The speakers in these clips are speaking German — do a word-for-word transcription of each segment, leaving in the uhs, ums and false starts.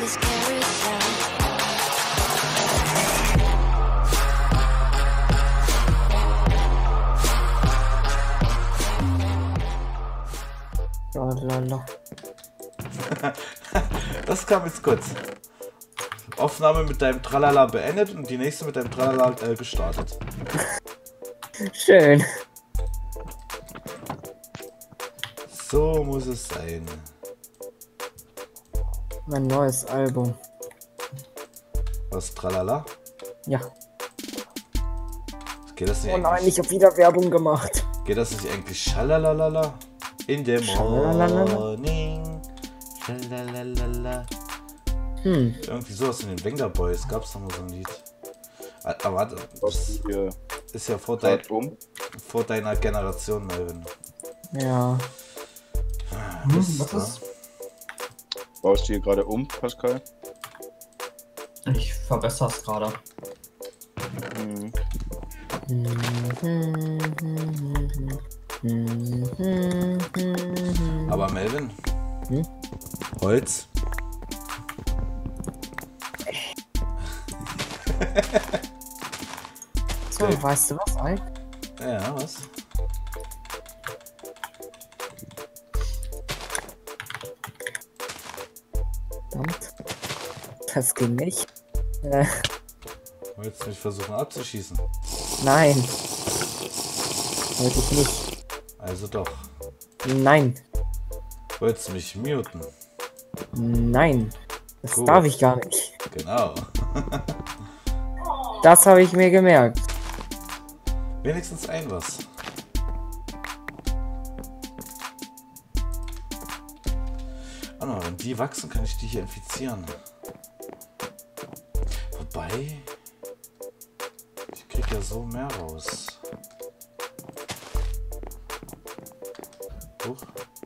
this carousel. Lala. Das kam jetzt kurz. Aufnahme mit deinem Tralala beendet und die nächste mit deinem Tralala äh, gestartet. Schön. So muss es sein. Mein neues Album. Was, Tralala? Ja. Geht das nicht Oh nein, eigentlich, ich hab wieder Werbung gemacht. geht das nicht eigentlich Schalalalala? In the Schalalalala. morning. Schalalalala. Hm. Irgendwie sowas in den Wenger Boys gab's noch mal so ein Lied. Aber warte, Was das hier ist ja vor, dein, gerade um? vor deiner Generation, Melvin. Ja. Hm, was ist? Baust du hier gerade um, Pascal? Ich verbessere es gerade. Mhm. Aber Melvin? Hm? Holz? So, Okay. weißt du was, Alk? Ja, was? Verdammt. Das ging nicht. Äh, Wolltest du mich versuchen abzuschießen? nein. Wollte ich nicht. Also doch. Nein. Wolltest du mich muten? Nein. Das Gut. darf ich gar nicht. Genau. Das habe ich mir gemerkt. Wenigstens ein was. Ah, no, wenn die wachsen, kann ich die hier infizieren. Wobei... Ich krieg ja so mehr raus. Huch.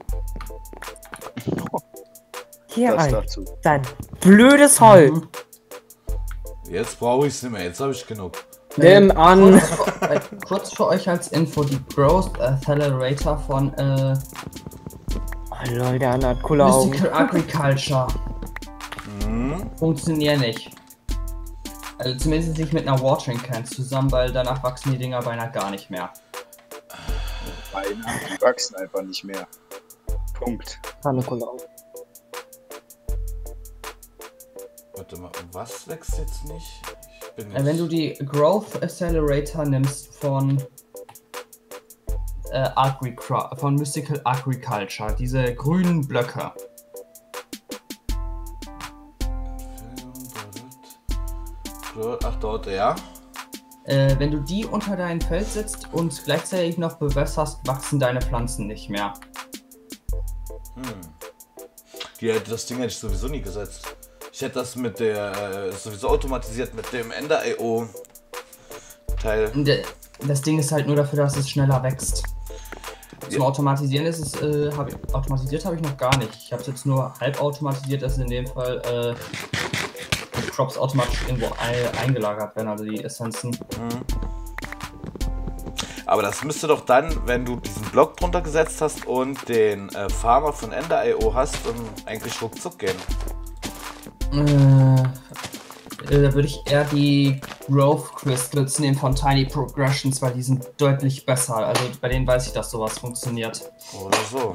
Hier, Das Alk. dazu. Dein blödes Holz. Jetzt brauche ich es nicht mehr, jetzt habe ich genug. Nimm an. Äh, kurz für euch als Info, die Growth Accelerator von äh, Oh lol, der andere hat coole Augen. Mystical Agriculture Hm? funktionieren nicht. Also zumindest nicht mit einer Watering Can zusammen, weil danach wachsen die Dinger beinahe gar nicht mehr. Beinahe, die wachsen einfach nicht mehr. Punkt. Keine coole Augen. Warte mal, was wächst jetzt nicht? Ich bin Äh, wenn du die Growth Accelerator nimmst von äh, Agricra von Mystical Agriculture, diese grünen Blöcke. Ach, dort, ja. Äh, wenn du die unter dein Feld setzt und gleichzeitig noch bewässerst, wachsen deine Pflanzen nicht mehr. Hm. Die, das Ding hätte ich sowieso nie gesetzt. Ich hätte das mit der, äh, sowieso automatisiert mit dem Ender I O Teil. Und, äh, das Ding ist halt nur dafür, dass es schneller wächst. Zum Ja. Automatisieren ist es, äh, hab ich, automatisiert habe ich noch gar nicht. Ich habe es jetzt nur halb automatisiert, dass in dem Fall äh, die Crops automatisch irgendwo ein, eingelagert werden, also die Essenzen. Mhm. Aber das müsste doch dann, wenn du diesen Block drunter gesetzt hast und den äh, Farmer von Ender I O hast, um eigentlich ruckzuck gehen. Äh, äh, da würde ich eher die Growth Crystals nehmen von Tiny Progressions, weil die sind deutlich besser. Also bei denen weiß ich, dass sowas funktioniert. Oder so.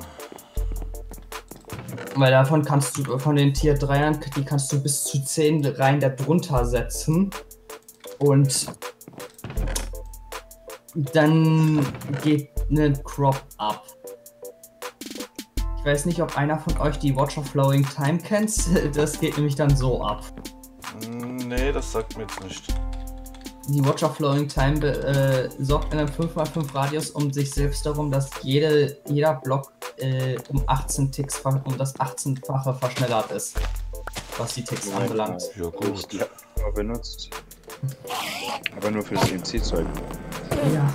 Weil davon kannst du, von den Tier dreiern, die kannst du bis zu zehn Reihen darunter setzen. Und dann geht eine Crop ab. Ich weiß nicht, ob einer von euch die Watcher Flowing Time kennt. Das geht nämlich dann so ab. Nee, das sagt mir jetzt nicht. Die Watcher Flowing Time äh, sorgt in einem fünf mal fünf Radius um sich selbst darum, dass jede, jeder Block äh, um achtzehn Ticks, um das achtzehnfache verschnellert ist, was die Ticks anbelangt. Ja, gut. Ich habe mal benutzt. Aber nur für das E M C-Zeug. Ja.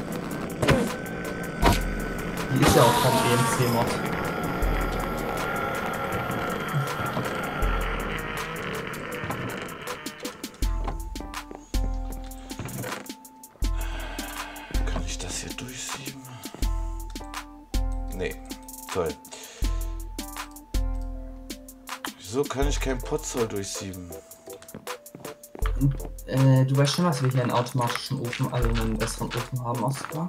Die ist ja auch vom E M C-Mod. Kann ich das hier durchsieben? Nee. Toll. Wieso kann ich kein Potzoll durchsieben? Äh, du weißt schon, dass wir hier einen automatischen Ofen, also einen besseren Ofen haben, Oskar?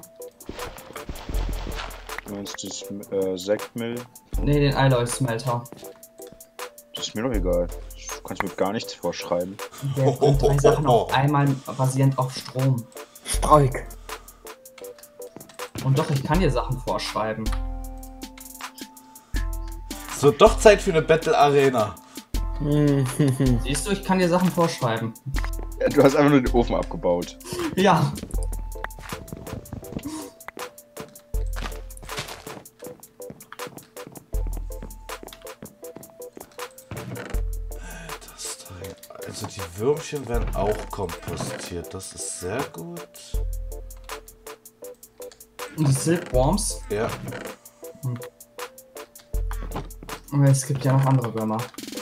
Du meinst das äh, Sektmill? Ne, den Alloy-Smelter. Das ist mir doch egal. Du kannst mir gar nichts vorschreiben. Der bringt drei Sachen auf einmal basierend auf Strom. Streik. Und doch, ich kann dir Sachen vorschreiben. So, doch Zeit für eine Battle Arena. Siehst du, ich kann dir Sachen vorschreiben. Ja, du hast einfach nur den Ofen abgebaut. Ja. Das Teil. Also die Würmchen werden auch kompostiert. Das ist sehr gut. Und die Silkworms. Ja. Aber es gibt ja noch andere Würmer.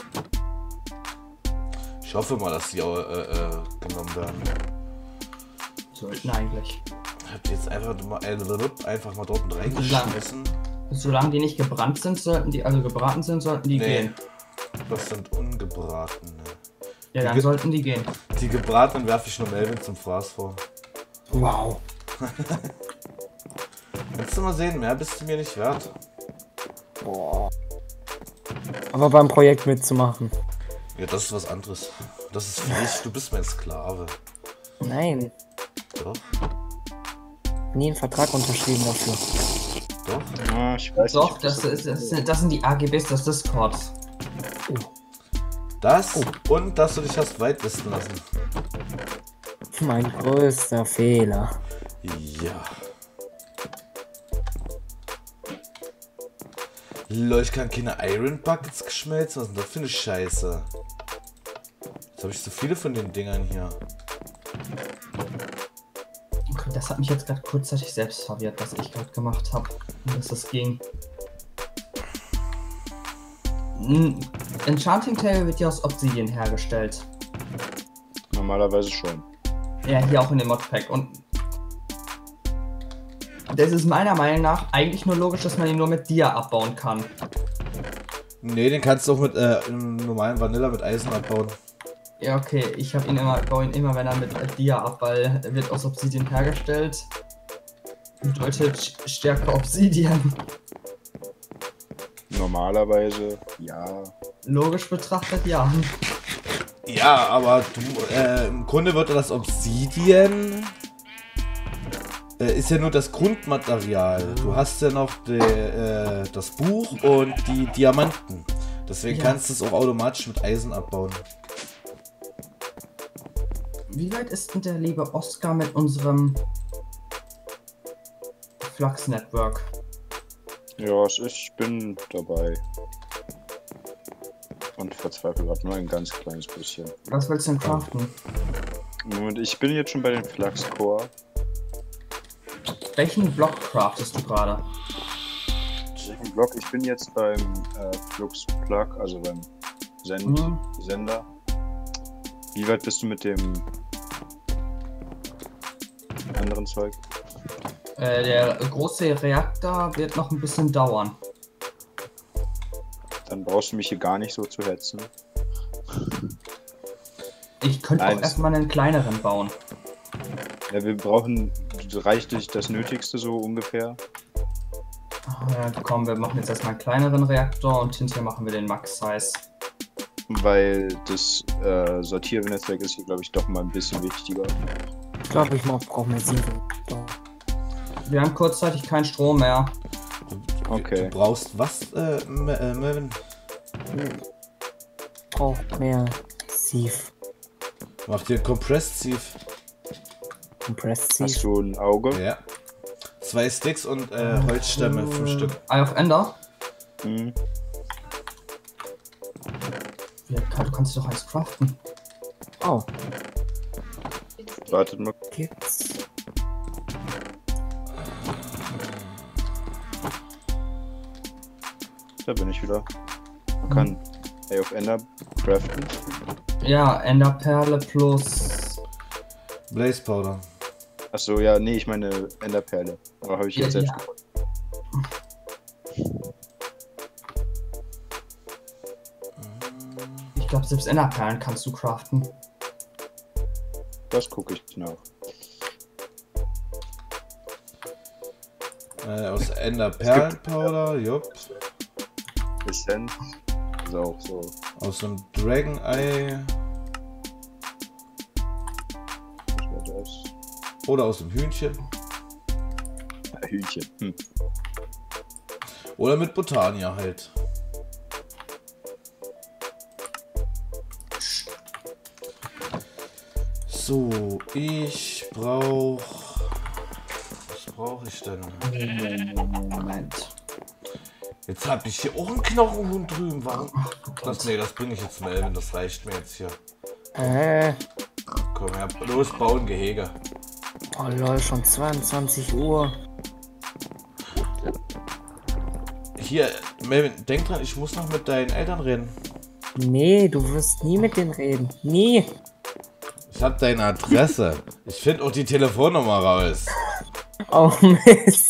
Ich hoffe mal, dass die auch äh, äh, genommen werden. Sollten eigentlich. Ich hab die jetzt einfach mal, äh, einfach mal dort reingeschmissen. Solange die nicht gebrannt sind, sollten die, also gebraten sind, sollten die Nee. gehen. Das sind ungebratene. Ja, dann Die ge- sollten die gehen. Die gebratenen werfe ich nur Melvin zum Fraß vor. Wow. Willst du mal sehen, mehr bist du mir nicht wert. Boah. Aber beim Projekt mitzumachen. Ja, das ist was anderes. Das ist Pflicht, du bist mein Sklave. Nein. Doch, Nie einen Vertrag unterschrieben dafür. doch. Ah, ich weiß Doch, nicht. das, ist, das, sind, das sind die A G Bs des Discords. Das und dass du dich hast whitelisten lassen. Mein größter Fehler. Ja. Lol, ich kann keine Iron Buckets geschmelzen. Was ist denn das für eine Scheiße? Jetzt habe ich so viele von den Dingern hier. Okay, das hat mich jetzt gerade kurzzeitig selbst verwirrt, was ich gerade gemacht habe. Und dass das ging. Ein Enchanting Table wird ja aus Obsidian hergestellt. Normalerweise schon. Ja, hier auch in dem Modpack. Und das ist meiner Meinung nach eigentlich nur logisch, dass man ihn nur mit Dia abbauen kann. Nee, den kannst du auch mit äh, im normalen Vanilla mit Eisen abbauen. Ja, okay, ich habe ihn immer, baue ihn immer, wenn er mit Dia ab, weil er wird aus Obsidian hergestellt. Bedeutet Stärke Obsidian. Normalerweise, ja. Logisch betrachtet, ja. Ja, aber du, äh, im Grunde wird das Obsidian äh, ist ja nur das Grundmaterial. Du hast ja noch die, äh, das Buch und die Diamanten. Deswegen Ja. kannst du es auch automatisch mit Eisen abbauen. Wie weit ist denn der liebe Oskar mit unserem Flux Network? Ja, ich bin dabei. Und verzweifle gerade nur ein ganz kleines bisschen. Was willst du denn craften? Moment, ich bin jetzt schon bei den Flux Core. Welchen Block craftest du gerade? Welchen Block? Ich bin jetzt beim äh, Flux Plug, also beim Send Mhm. Sender. Wie weit bist du mit dem anderen Zeug? Äh, der große Reaktor wird noch ein bisschen dauern. Dann brauchst du mich hier gar nicht so zu hetzen. Ich könnte auch Eins. erstmal einen kleineren bauen. Ja, wir brauchen reichlich das Nötigste so ungefähr. Ja, komm, wir machen jetzt erstmal einen kleineren Reaktor und hinterher machen wir den Max-Size. Weil das äh, Sortiernetzwerk ist hier, glaube ich, doch mal ein bisschen wichtiger. Ich glaube, ich brauche mehr sieben. Wir haben kurzzeitig keinen Strom mehr. Okay. Du brauchst was, äh, M- äh Melvin? Ich brauche mehr Sieve. Mach dir Compressed Sieve. Compressed Hast Sieve. du ein Auge? Ja. Zwei Sticks und äh, Holzstämme, fünf Stück. Eye of Ender? Hm. Ja, du kannst doch eins craften. Oh, Wartet mal. gibt's. Da bin ich wieder. Man kann Eye of Ender craften. Ja, Enderperle plus. Blaze Powder. Achso, ja, nee, ich meine Enderperle. Aber habe ich jetzt Ja, selbst ja. gefunden. Ich glaube, selbst Enderperlen kannst du craften. Das gucke ich nach. Äh, aus Enderperlenpowder, jupp. Essenz ist auch so. Aus einem Dragon Eye. Was war das? Oder aus dem Hühnchen. Hühnchen. Hm. Oder mit Botania halt. So, ich brauch. Was brauche ich denn? Moment. Jetzt habe ich hier auch einen Knochenhund drüben. Warum? Das, nee, das bringe ich jetzt Melvin. Das reicht mir jetzt hier. Äh. Komm her, los, bauen Gehege. Oh lol, schon zweiundzwanzig Uhr. Hier, Melvin, denk dran, ich muss noch mit deinen Eltern reden. Nee, du wirst nie mit denen reden. Nie. Ich hab deine Adresse. Ich finde auch die Telefonnummer raus. Oh Mist.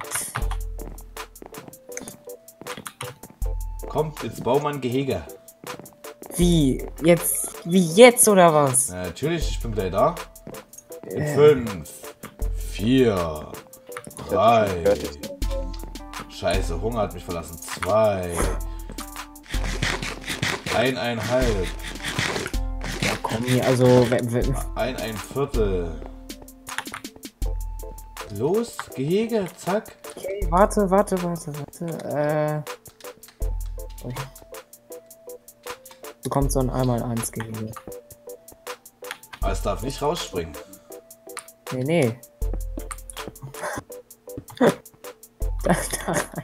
Komm, jetzt bau mal ein Gehege. Wie? Jetzt? Wie jetzt oder was? Na, natürlich, ich bin gleich da. In Äh. fünf, vier, drei. Fertig. Scheiße, Hunger hat mich verlassen. Zwei. Eineinhalb. Ja, komm hier, also. wenn- wenn- Ein, ein Viertel. Los, Gehege, zack. Okay, warte, warte, warte, warte. Äh. oh. Du kommst so ein einmal eins Gehege. Aber es darf nicht rausspringen. Nee, nee. da, da rein.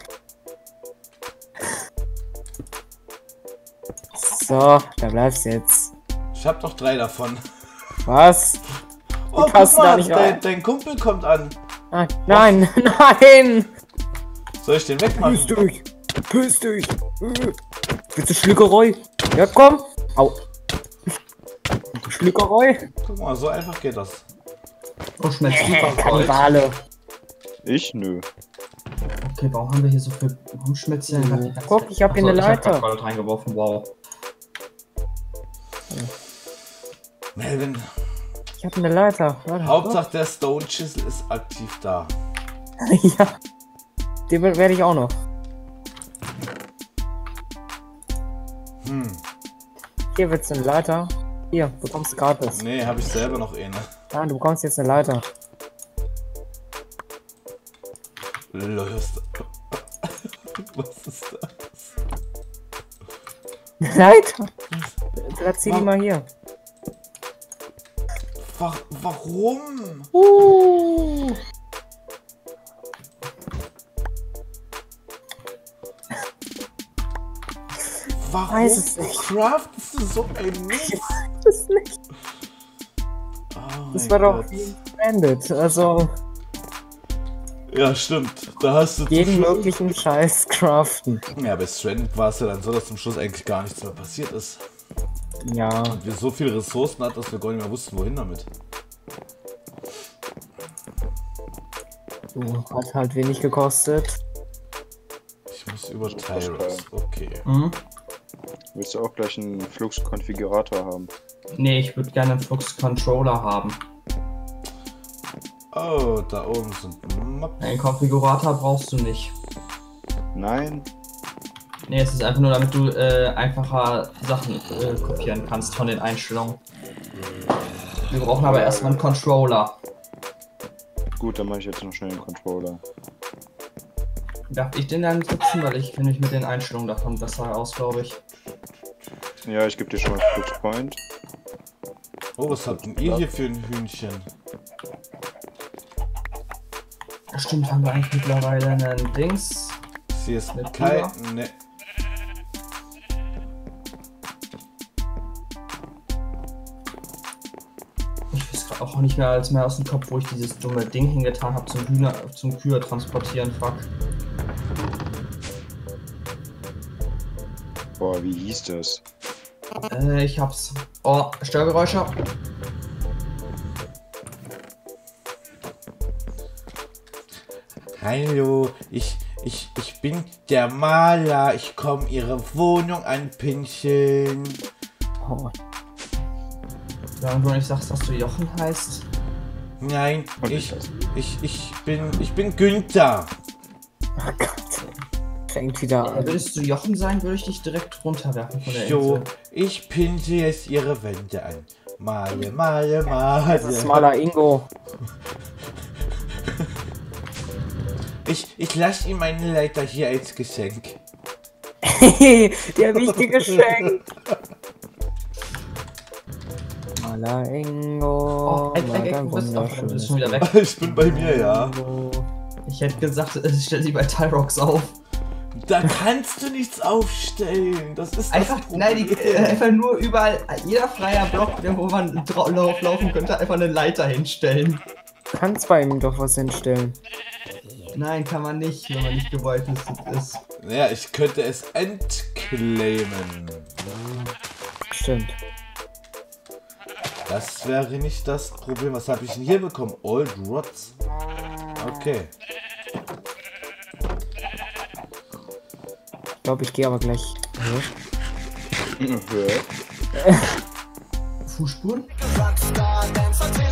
So, da bleibst du jetzt. Ich hab doch drei davon. Was? Oh, passen guck da mal, nicht dein, rein. dein Kumpel kommt an. Nein, nein, nein! Soll ich den wegmachen? Piss dich! Piss dich! Äh. Willst du Schlickerei? Ja, komm! Au! Schlickerei? Guck mal, so einfach geht das. Oh, schmeckt Äh, super kalt. Kannibale! Ich? Nö. Okay, warum haben wir hier so viel. Warum schmeckt hier Mhm. denn? Guck, ich hab hier eine Ich hab Leiter. grad Gold reingeworfen, wow. Melvin, Ich hab eine Leiter. Warte. Hauptsache der Stone Chisel ist aktiv da. Ja. Den werde ich auch noch. Hm. Hier wird's eine Leiter. Hier, du bekommst gratis. Nee, habe ich selber noch eine. Ah, du bekommst jetzt eine Leiter. Löst. Was ist das? Eine Leiter? Platzier die Warum? mal hier. Wa warum? Uh. Warum Weiß es nicht. craftest du so ein Mist? Das ist nicht. Oh Das mein war doch Gott. wie Stranded. Also Ja, stimmt. Da hast du jeden zum Schluss- möglichen Scheiß craften. Ja, bei Stranded war es ja dann so, dass zum Schluss eigentlich gar nichts mehr passiert ist. Ja. Und wir so viele Ressourcen hatten, dass wir gar nicht mehr wussten, wohin damit. So, hat halt wenig gekostet. Ich muss über Tyros. Okay. Mhm. Willst du auch gleich einen Flux-Konfigurator haben? Nee, ich würde gerne einen Flux-Controller haben. Oh, da oben sind Maps. Einen Konfigurator brauchst du nicht. Nein? Nee, es ist einfach nur, damit du äh, einfacher Sachen äh, kopieren kannst von den Einstellungen. Wir brauchen aber erstmal einen Controller. Gut, dann mache ich jetzt noch schnell einen Controller. Darf ich den dann setzen? Weil ich kenne mich mit den Einstellungen davon besser aus, glaube ich. Ja, ich gebe dir schon mal Flux Point. Oh, was habt denn ihr hier für ein Hühnchen? Stimmt, haben wir eigentlich mittlerweile einen Dings. Sie ist Mit kein. Ne. Ich weiß gerade auch nicht mehr als mehr aus dem Kopf, wo ich dieses dumme Ding hingetan habe zum Hühner, zum Kühe transportieren. Fuck. Boah, wie hieß das? Äh, ich hab's. Oh, Störgeräusche. Hallo, ich, ich, ich bin der Maler. Ich komme Ihre Wohnung anpinseln. Oh. Solange du nicht sagst, dass du Jochen heißt. Nein, Und ich, ich weiß. ich, ich bin, ich bin Günther. Oh Gott. Fängt wieder Äh, an. würdest du Jochen sein, würde ich dich direkt runterwerfen von der So, Insel. ich pinte jetzt ihre Wände an. Male, male, Das ist male. Maler Ingo. Ich, ich lasse ihm meine Leiter hier als Geschenk. Der wichtige Geschenk. Maler Ingo. Oh, Eck, Eck, Eck, Maler du bist auch du bist schon wieder weg. Ich bin bei mir, ja. Ingo. Ich hätte gesagt, äh, stell sie bei Tyrox auf. Da kannst du nichts aufstellen. Das ist das Einfach, Problem. nein, die, äh, einfach nur überall, jeder freier Block, wo man drauf laufen könnte, einfach eine Leiter hinstellen. Kannst bei ihm doch was hinstellen. Nein, kann man nicht, wenn man nicht gewollt ist. Ja, ich könnte es entclaimen. Stimmt. Das wäre nicht das Problem. Was habe ich denn hier bekommen? Old Rods. Okay. Ich glaube, ich gehe aber gleich. Ja. Fußspuren? Rockstar Dancer